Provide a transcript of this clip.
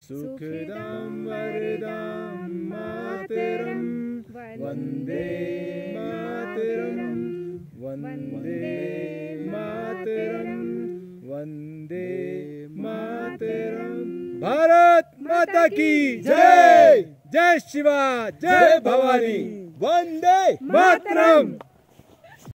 सुखदां वरदां मातरं वन्दे मातरं वन्दे मातरं वन्दे मातरं। भारत माता की जय। जय शिवा, जय भवानी, वन्दे मातरम।